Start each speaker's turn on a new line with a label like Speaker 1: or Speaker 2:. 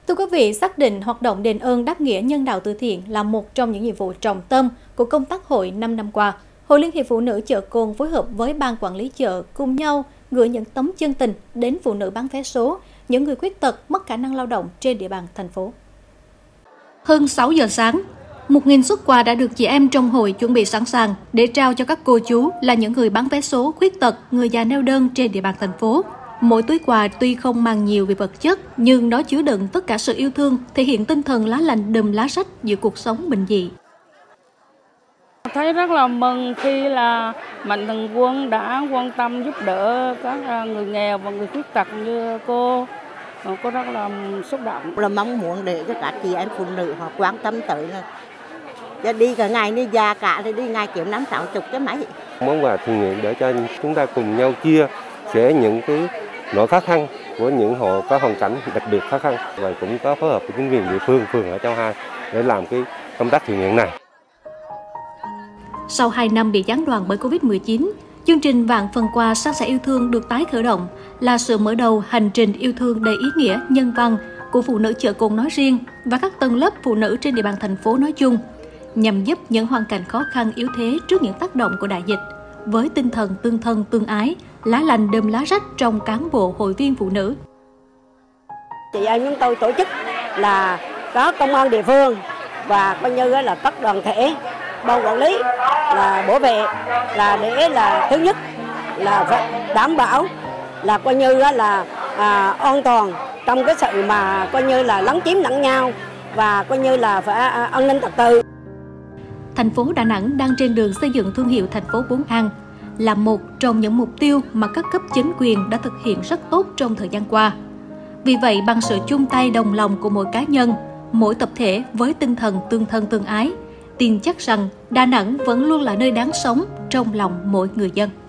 Speaker 1: Thưa quý vị, xác định hoạt động đền ơn đáp nghĩa nhân đạo từ thiện là một trong những nhiệm vụ trọng tâm của công tác hội 5 năm qua. Hội Liên hiệp Phụ nữ chợ Cồn phối hợp với Ban Quản lý chợ cùng nhau gửi những tấm chân tình đến phụ nữ bán vé số, những người khuyết tật mất khả năng lao động trên địa bàn thành phố. Hơn 6 giờ sáng, 1.000 suất quà đã được chị em trong hội chuẩn bị sẵn sàng để trao cho các cô chú là những người bán vé số, khuyết tật, người già neo đơn trên địa bàn thành phố. Mỗi túi quà tuy không mang nhiều về vật chất, nhưng nó chứa đựng tất cả sự yêu thương, thể hiện tinh thần lá lành đùm lá rách giữa cuộc sống bình dị.
Speaker 2: Thấy rất là mừng khi là Mạnh Thường Quân đã quan tâm giúp đỡ các người nghèo và người khuyết tật như cô. Cô rất là xúc động.
Speaker 3: Là mong muốn để cho các chị em phụ nữ họ quan tâm tới là đi cả ngày đi già cả thì đi ngày kiếm 5-60 cái mấy.
Speaker 4: Món quà thiện nguyện để cho chúng ta cùng nhau chia sẻ những cái nỗi khó khăn của những hộ có hoàn cảnh đặc biệt khó khăn, và cũng có phối hợp với chính quyền địa phương, phường ở Châu Hai để làm cái công tác thiện nguyện này.
Speaker 1: Sau 2 năm bị gián đoạn bởi Covid-19, chương trình Vạn Phần Quà San sẻ yêu thương được tái khởi động là sự mở đầu hành trình yêu thương đầy ý nghĩa, nhân văn của phụ nữ chợ Cồn nói riêng và các tầng lớp phụ nữ trên địa bàn thành phố nói chung, nhằm giúp những hoàn cảnh khó khăn yếu thế trước những tác động của đại dịch. Với tinh thần tương thân tương ái, lá lành đùm lá rách trong cán bộ hội viên phụ nữ.
Speaker 3: Chị em chúng tôi tổ chức là có công an địa phương và coi như là các đoàn thể, ban quản lý là bảo vệ, là để là thứ nhất là phải đảm bảo là coi như là an toàn trong cái sự mà coi như là lấn chiếm lẫn nhau và coi như là phải an ninh trật tự.
Speaker 1: Thành phố Đà Nẵng đang trên đường xây dựng thương hiệu thành phố 4 an, là một trong những mục tiêu mà các cấp chính quyền đã thực hiện rất tốt trong thời gian qua. Vì vậy, bằng sự chung tay đồng lòng của mỗi cá nhân, mỗi tập thể với tinh thần tương thân tương ái, tin chắc rằng Đà Nẵng vẫn luôn là nơi đáng sống trong lòng mỗi người dân.